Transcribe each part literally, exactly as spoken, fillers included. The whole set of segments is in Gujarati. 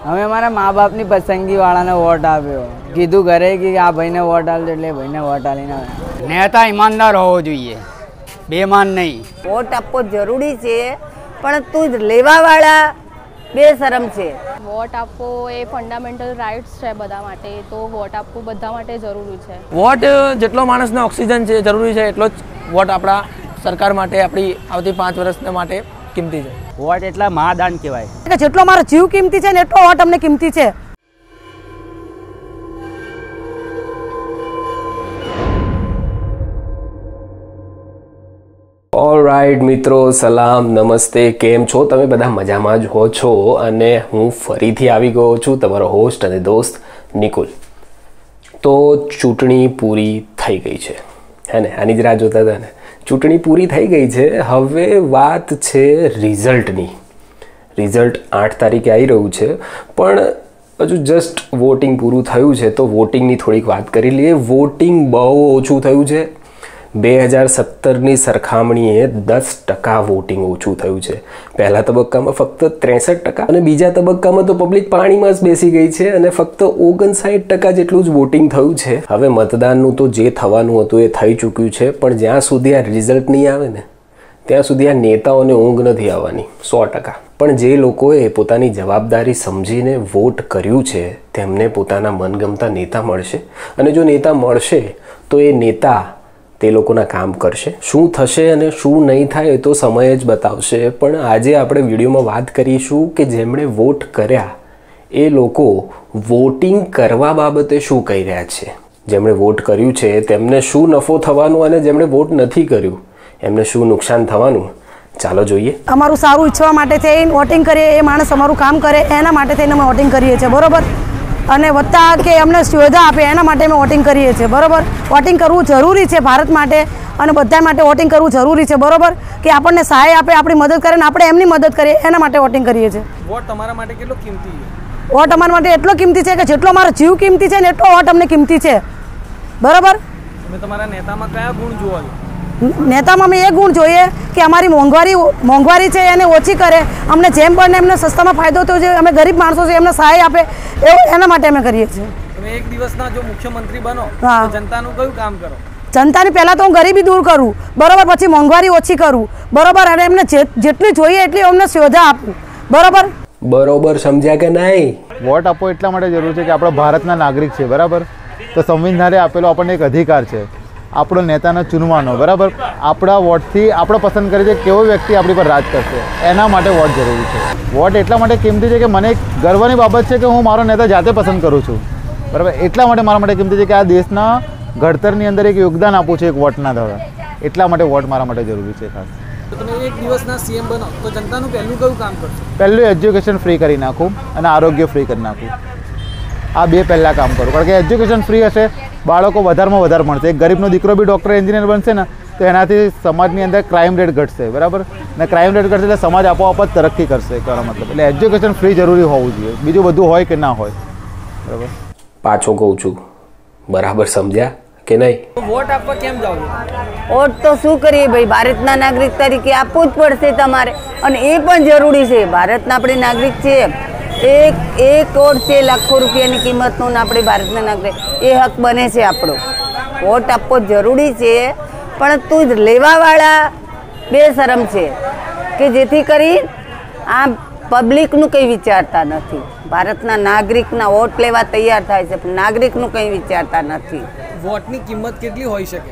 અમે અમારા મા બાપની પસંદગી વાળાને વોટ આપ્યો, કીધું ઘરે કે આ ભાઈને વોટ આલજો એટલે ભાઈને વોટ આલીને નેતા ઈમાનદાર હોવો જોઈએ, બેમાન નહીં. વોટ આપવો જરૂરી છે પણ તું લેવાવાળા બેશરમ છે. વોટ આપવો એ ફંડામેન્ટલ રાઇટ્સ છે બધા માટે, તો વોટ આપવું બધા માટે જરૂરી છે. વોટ જેટલો માણસને ઓક્સિજન છે જરૂરી છે એટલો જ વોટ આપણા સરકાર માટે, આપણી આવતી પાંચ વર્ષના માટે કિંમતી છે. વોટ એટલા મહાદાન કહેવાય કે જેટલો મારો જીવ કિંમતી છે ને એટલો વોટ અમને કિંમતી છે. ઓલરાઈટ મિત્રો, સલામ નમસ્તે, કેમ છો તમે? બધા મજામાં જ હો છો અને હું ફરીથી આવી ગયો છું, તમારો હોસ્ટ અને દોસ્ત નિકુલ. તો ચૂંટણી પૂરી થઈ ગઈ છે, હે ને? આની જ રાહ જોતા હતા ને? ચૂંટણી પૂરી થઈ ગઈ છે, હવે વાત છે રિઝલ્ટની. રિઝલ્ટ આઠ તારીખે આવી રહ્યું છે, પણ હજુ જસ્ટ વોટિંગ પૂરું થયું છે, તો વોટિંગની થોડીક વાત કરી લઈએ. વોટિંગ બહુ ઓછું થયું છે. બે હજાર સત્તરની સરખામણીએ દસ ટકા વોટિંગ ઓછું થયું છે. પહેલા તબક્કામાં ફક્ત ત્રેસઠ ટકા અને બીજા તબક્કામાં તો પબ્લિક પાણીમાં જ બેસી ગઈ છે અને ફક્ત ઓગણસાઠ ટકા જેટલું જ વોટિંગ થયું છે. હવે મતદાનનું તો જે થવાનું હતું એ થઈ ચૂક્યું છે, પણ જ્યાં સુધી આ રિઝલ્ટ નહીં આવે ને ત્યાં સુધી આ નેતાઓને ઊંઘ નથી આવવાની, સો ટકા. પણ જે લોકોએ પોતાની જવાબદારી સમજીને વોટ કર્યું છે તેમને પોતાના મનગમતા નેતા મળશે, અને જો નેતા મળશે તો એ નેતા તે લોકોના કામ કરશે. શું થશે અને શું નહીં થાય તો સમય જ બતાવશે. પણ આજે આપણે વિડીયોમાં વાત કરીશું કે જેમણે વોટ કર્યા એ લોકો વોટિંગ કરવા બાબતે શું કહી રહ્યા છે. જેમણે વોટ કર્યું છે તેમને શું નફો થવાનો અને જેમણે વોટ નથી કર્યું એમને શું નુકસાન થવાનું, ચાલો જોઈએ. અમારું સારું ઈચ્છવા માટે થઈને વોટિંગ કરીએ, એ માણસ અમારું કામ કરે એના માટે થઈને અમે વોટિંગ કરીએ છીએ, બરોબર? અને વત્તા કે અમને સુવિધા આપે એના માટે અમે વોટિંગ કરીએ છીએ, બરોબર? વોટિંગ કરવું જરૂરી છે ભારત માટે અને બધા માટે વોટિંગ કરવું જરૂરી છે, બરોબર? કે આપણને સહાય આપે, આપણી મદદ કરે ને આપણે એમની મદદ કરીએ, એના માટે વોટિંગ કરીએ છીએ. વોટ તમારા માટે કેટલો કિંમતી છે? વોટ અમારા માટે એટલો કિંમતી છે કે જેટલો મારો જીવ કિંમતી છે ને એટલો વોટ અમને કિંમતી છે, બરોબર? તમે તમારા નેતામાં કયા ગુણ જોવો છો? નેતામાં અમે એ ગુણ જોઈએ કે અમારી મોંઘવારી મોંઘવારી છે એને ઓછી કરે, અમને જેમ બને એમને સસ્તામાં ફાયદો થયો છે, અમે ગરીબ માણસો છે એમને સહાય આપે, એવું એના માટે અમે કરીએ છીએ. તમે એક દિવસના જો મુખ્યમંત્રી બનો હા, તો જનતાનું કયું કામ કરો? જનતાની પહેલાં તો હું ગરીબી દૂર કરું, બરોબર? પછી મોંઘવારી ઓછી કરું, બરોબર? અને એમને જેટલી જોઈએ એટલી અમને સુવિધા આપું, બરોબર? બરોબર સમજ્યા કે નહીં? વોટ આપવો એટલા માટે જરૂર છે કે આપણા ભારતના નાગરિક છે, બરાબર? તો સંવિધાને આપેલો આપણને એક અધિકાર છે આપણો નેતાને ચૂનવાનો, બરાબર? આપણા વોટથી આપણે પસંદ કરીએ છીએ કેવો વ્યક્તિ આપણી પર રાજ કરશે, એના માટે વોટ જરૂરી છે. વોટ એટલા માટે કિંમતી છે કે મને એક ગર્વની બાબત છે કે હું મારો નેતા જાતે પસંદ કરું છું, બરાબર? એટલા માટે મારા માટે કિંમતી છે કે આ દેશના ઘડતરની અંદર એક યોગદાન આપવું છે એક વોટના દ્વારા, એટલા માટે વોટ મારા માટે જરૂરી છે ખાસ. તો તમે એક દિવસના સીએમ બનો તો જનતાનું પહેલું કયું કામ કરશો? પહેલું એજ્યુકેશન ફ્રી કરી નાખું અને આરોગ્ય ફ્રી કરી નાખું. આ બે પહેલાં કામ કરું, કારણ કે એજ્યુકેશન ફ્રી હશે, બાળકો વધારેમાં વધારે ભણશે. એક ગરીબનો દીકરો બી ડૉક્ટર એન્જિનિયર બનશે ને તો એનાથી સમાજની અંદર ક્રાઇમ રેટ ઘટશે, બરાબર? ને ક્રાઇમ રેટ ઘટશે એટલે સમાજ આપોઆપ જ તરક્કી કરશે, કહેવાનો મતલબ. એટલે એજ્યુકેશન ફ્રી જરૂરી હોવું જોઈએ, બીજું બધું હોય કે ના હોય, બરાબર? પાછો કહું છું, બરાબર સમજ્યા કે નહીં? વોટ આપવા કેમ જાવ છો? વોટ તો શું કરીએ ભાઈ, ભારતના નાગરિક તરીકે આપવું જ પડશે તમારે, અને એ પણ જરૂરી છે. ભારતના આપણે નાગરિક છીએ, એક એક વોટ છે લાખો રૂપિયાની કિંમતનો, ને આપણે ભારતના નાગરિક, એ હક બને છે આપણો. વોટ આપવો જરૂરી છે પણ તું જ લેવાવાળા બેશરમ છે કે જેથી કરી આ પબ્લિકનું કંઈ વિચારતા નથી. ભારતના નાગરિકના વોટ લેવા તૈયાર થાય છે પણ નાગરિકનું કંઈ વિચારતા નથી. વોટની કિંમત કેટલી હોઈ શકે?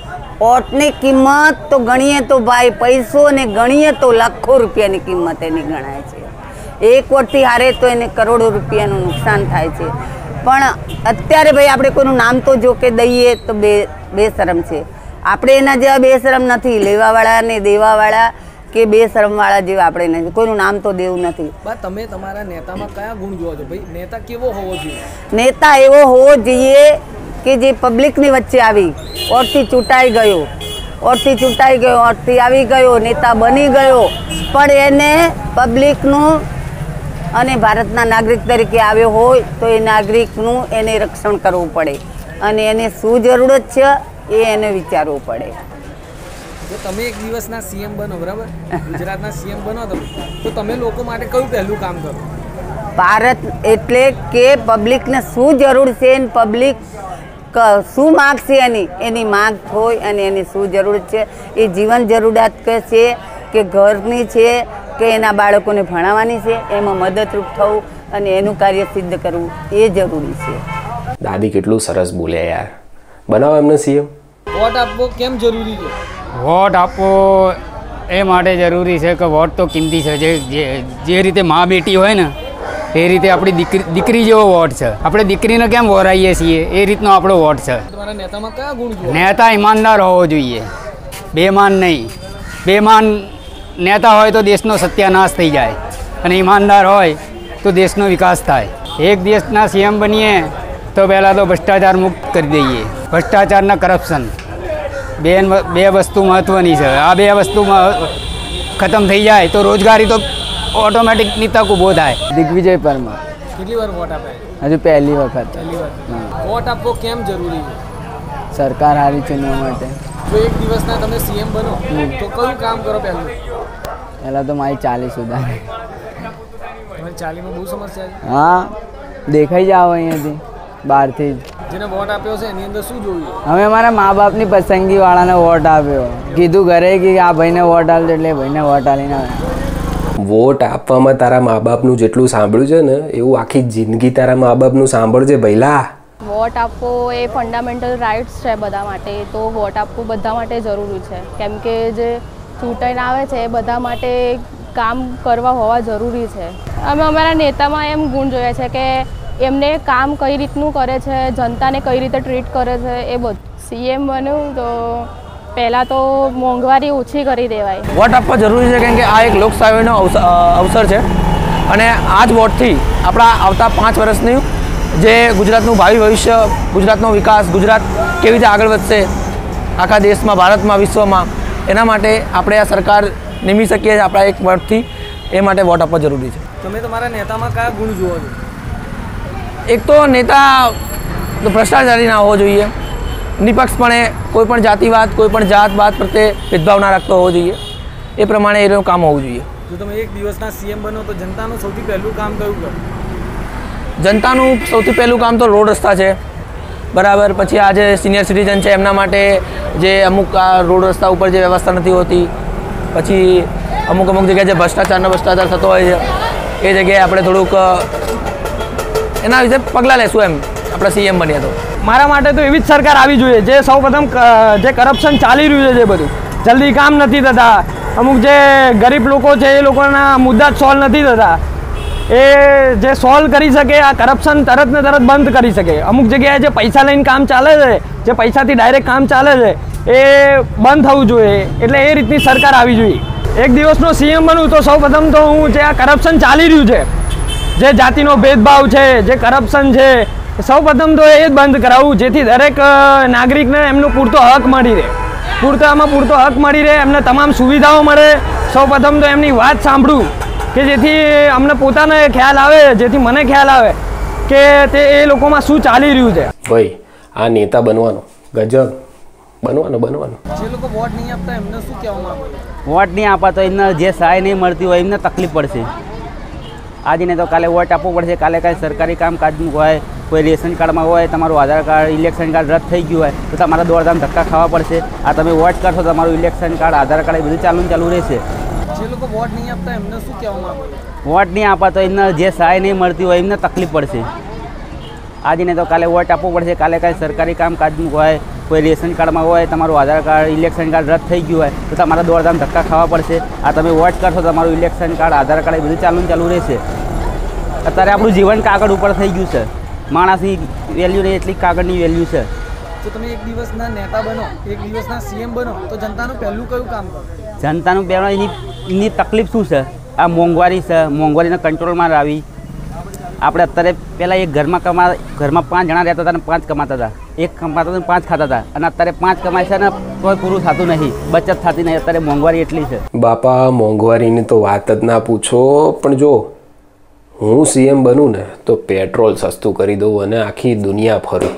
વોટની કિંમત તો ગણીએ તો ભાઈ પૈસો ને ગણીએ તો લાખો રૂપિયાની કિંમત એની ગણાય છે. એક વોટથી હારે તો એને કરોડો રૂપિયાનું નુકસાન થાય છે. પણ અત્યારે ભાઈ આપણે કોઈનું નામ તો જો કે દઈએ તો બે બેશરમ છે. આપણે એના જેવા બેશરમ નથી, લેવાવાળા ને દેવાવાળા કે બેશરમવાળા જેવા આપણે નથી, કોઈનું નામ તો દેવું નથી. તમે તમારા નેતામાં કયા ગુણ જોવો છો ભાઈ? નેતા કેવો હોવો જોઈએ? નેતા એવો હોવો જોઈએ કે જે પબ્લિકની વચ્ચે આવી, વોટથી ચૂંટાઈ ગયો, વોટથી ચૂંટાઈ ગયો, વોટથી આવી ગયો, નેતા બની ગયો, પણ એને પબ્લિકનું અને ભારતના નાગરિક તરીકે આવ્યો હોય તો એ નાગરિકનું એને રક્ષણ કરવું પડે અને એને શું જરૂરત છે એ એને વિચારવું પડે. જો તમે એક દિવસના સીએમ બનો, બરાબર, ગુજરાતના સીએમ બનો તમે, તો તમે લોકો માટે કયું પહેલું કામ કરો? ભારત એટલે કે પબ્લિકને શું જરૂર છે ને પબ્લિક શું માગશે એની એની માગ હોય અને એની શું જરૂર છે, એ જીવન જરૂરિયાત છે કે ઘરની છે કે એના બાળકોને ભણાવવાની છે, એમાં મદદરૂપ થવું અને એનું કાર્ય સિદ્ધ કરવું એ જરૂરી છે. દાદી કેટલું સરસ બોલ્યા યાર. બનાવો એમને સીએમ. વોટ આપવો કેમ જરૂરી છે? વોટ આપવો એ માટે જરૂરી છે કે વોટ તો કિંમતી છે. જે જે રીતે મા બેટી હોય ને એ રીતે આપણી દીકરી દીકરી જેવો વોટ છે. આપણે દીકરીને કેમ વોરાઈએ છીએ એ રીતનો આપણો વોટ છે. તમારા નેતામાં કયા ગુણ જોવા? નેતા ઈમાનદાર હોવો જોઈએ, બેમાન નહીં. બેમાન નેતા હોય તો દેશનો સત્યાનાશ થઈ જાય અને ઈમાનદાર હોય તો દેશનો વિકાસ થાય. એક દેશના સીએમ બનીએ તો પહેલાં તો ભ્રષ્ટાચાર મુક્ત કરી દઈએ. ભ્રષ્ટાચારના કરપ્શન બે બે વસ્તુ મહત્ત્વની છે. આ બે વસ્તુમાં ખતમ થઈ જાય તો રોજગારી તો ઓટોમેટિકની તક ઊભો થાય. દિગ્વિજય પરમાર. કેટલી વાર વોટ આપે? હજુ પહેલી વખત. પહેલી વાર. વોટ આપવો કેમ જરૂરી છે? સરકાર સારી ચૂનવા માટે. જો એક દિવસના તમે સીએમ બનો તો કયું કામ કરો? પહેલું પહેલાં તો મારી ચાલી સુધારે. તમારી ચાલીમાં બહુ સમસ્યા છે? હા, દેખાઈ જાઓ અહીંયાથી બહારથી જ. જેને વોટ આપ્યો છે એની અંદર શું જોયું? અમે અમારા મા બાપની પસંદગીવાળાને વોટ આપ્યો. કીધું ઘરે કે આ ભાઈને વોટ આપજો એટલે ભાઈને વોટ આલીને આવ્યા. વોટ આપવામાં તારા મા બાપનું જેટલું સાંભળ્યું છે ને એવું આખી જિંદગી તારા મા બાપનું સાંભળજે ભઈલા. વોટ આપવો એ ફંડામેન્ટલ રાઇટ્સ છે બધા માટે, તો વોટ આપવું બધા માટે જરૂરી છે. કેમ કે જે ચૂંટાઈને આવે છે એ બધા માટે કામ કરવા હોવા જરૂરી છે. અમે અમારા નેતામાં એમ ગુણ જોયા છે કે એમને કામ કઈ રીતનું કરે છે, જનતાને કઈ રીતે ટ્રીટ કરે છે એ બધું. સીએમ બન્યું તો પહેલાં તો મોંઘવારી ઓછી કરી દેવાય. વોટ આપવા જરૂરી છે કેમ કે આ એક લોકશાહીનો અવસર છે અને આ જ વોટથી આપણા આવતા પાંચ વર્ષની જે ગુજરાતનું ભાવિ ભવિષ્ય, ગુજરાતનો વિકાસ, ગુજરાત કેવી રીતે આગળ વધશે આખા દેશમાં, ભારતમાં, વિશ્વમાં, એના માટે આપણે આ સરકાર નિમી શકીએ છીએ આપણા એક વોટથી. એ માટે વોટ આપવા જરૂરી છે. તમે તમારા નેતામાં કયા ગુણ જુઓ છો? એક તો નેતા ભ્રષ્ટાચારી ના હોવો જોઈએ, નિપક્ષપણે કોઈ પણ જાતિવાદ, કોઈ પણ જાત બાત પ્રત્યે ભેદભાવ ના રાખતો હોવો જોઈએ. એ પ્રમાણે એનું કામ હોવું જોઈએ. જો તમે એક દિવસના સીએમ બનો તો જનતાનું સૌથી પહેલું કામ કયું કરો? જનતાનું સૌથી પહેલું કામ તો રોડ રસ્તા છે, બરાબર. પછી આ જે સિનિયર સિટીઝન છે એમના માટે જે અમુક આ રોડ રસ્તા ઉપર જે વ્યવસ્થા નથી હોતી, પછી અમુક અમુક જગ્યાએ જે ભ્રષ્ટાચારનો ભ્રષ્ટાચાર થતો હોય છે એ જગ્યાએ આપણે થોડુંક એના વિશે પગલાં લેશું એમ આપણે સીએમ બનીએ તો. મારા માટે તો એવી જ સરકાર આવી જોઈએ જે સૌ પ્રથમ જે કરપ્શન ચાલી રહ્યું છે, જે બધું જલ્દી કામ નથી થતા, અમુક જે ગરીબ લોકો છે એ લોકોના મુદ્દા જ સોલ્વ નથી થતા, એ જે સોલ્વ કરી શકે, આ કરપ્શન તરત ને તરત બંધ કરી શકે. અમુક જગ્યાએ જે પૈસા લઈને કામ ચાલે છે, જે પૈસાથી ડાયરેક્ટ કામ ચાલે છે, એ બંધ થવું જોઈએ. એટલે એ રીતની સરકાર આવી જોઈએ. એક દિવસનો સીએમ બનું તો સૌ પ્રથમ તો હું જે આ કરપ્શન ચાલી રહ્યું છે, જે જાતિનો ભેદભાવ છે, જે કરપ્શન છે, સૌ પ્રથમ તો એ જ બંધ કરાવવું, જેથી દરેક નાગરિકને એમનો પૂરતો હક મળી રહે, પૂરતામાં પૂરતો હક મળી રહે, એમને તમામ સુવિધાઓ મળે. સૌ પ્રથમ તો એમની વાત સાંભળું કે જેથી અમને પોતાને ખ્યાલ આવે, જેથી મને ખ્યાલ આવે કે તે એ લોકોમાં શું ચાલી રહ્યું છે. ભાઈ આ નેતા બનવાનો ગજબ બનવાનો બનવાનો જે લોકો વોટ નહીં આપતા એમને શું કહેવા માંગો? વોટ નહીં આપા તો એમને જે સહાય નહીં મળતી હોય એમને તકલીફ પડશે. આજે નહીં તો કાલે વોટ આપવું પડશે. કાલે કાંઈ સરકારી કામકાજનું હોય, કોઈ રેશન કાર્ડમાં હોય, તમારું આધાર કાર્ડ, ઇલેક્શન કાર્ડ રદ થઈ ગયું હોય તો તમારા દોડધામ ધક્કા ખાવા પડશે. આ તમે વોટ કરશો તમારું ઇલેક્શન કાર્ડ, આધાર કાર્ડ એ બધું ચાલુ ચાલુ રહેશે. જે લોકો વોટ નહીં આપતા એમને શું કહેવા માંગો? વોટ નહીં આપા તો એમને જે સહાય નહીં મળતી હોય એમને તકલીફ પડશે. આજે નહીં તો કાલે વોટ આપવું પડશે. કાલે કાંઈ સરકારી કામકાજનું હોય, કોઈ રેશન કાર્ડમાં હોય, તમારું આધાર કાર્ડ, ઇલેક્શન કાર્ડ રદ થઈ ગયું હોય તો તમારા દોડધામ ધક્કા ખાવા પડશે. આ તમે વોટ કરશો તમારું ઇલેક્શન કાર્ડ, આધાર કાર્ડ એ બધું ચાલુ ચાલુ રહેશે. અત્યારે આપણું જીવન કાગળ ઉપર થઈ ગયું છે. માણસની વેલ્યુ નહીં એટલી કાગળની વેલ્યુ છે. જો તમે એક દિવસના નેતા બનો, એક દિવસના સીએમ બનો તો જનતાનું પહેલું કયું કામ કરો? જનતાનું પહેલાં એની એની તકલીફ શું છે? આ મોંઘવારી છે, મોંઘવારીને કંટ્રોલમાં લાવી. આપણે અત્યારે પહેલાં એક ઘરમાં કમા ઘરમાં પાંચ જણા રહેતા હતા અને પાંચ કમાતા હતા, એક કમાતા હતા પાંચ ખાતા હતા, અને અત્યારે પાંચ કમાય છે ને કોઈ પૂરું થતું નહીં, બચત થતી નહીં. અત્યારે મોંઘવારી એટલી છે. બાપા મોંઘવારીની તો વાત જ ના પૂછો. પણ જો હું સીએમ બનું ને તો પેટ્રોલ સસ્તું કરી દઉં અને આખી દુનિયા ફરું.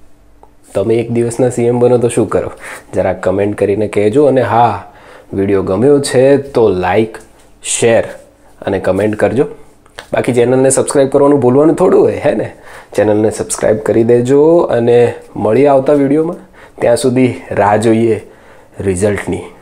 તમે એક દિવસના સીએમ બનો તો શું કરો? જરા કમેન્ટ કરીને કહેજો. અને હા, વિડીયો ગમ્યો છે તો લાઈક, શેર અને કમેન્ટ કરજો. બાકી ચેનલને સબસ્ક્રાઈબ કરવાનું ભૂલવાનું થોડું હોય, હે ને? ચેનલને સબસ્ક્રાઈબ કરી દેજો અને મળીએ આવતા વિડીયોમાં. ત્યાં સુધી રાહ જોઈએ રિઝલ્ટની.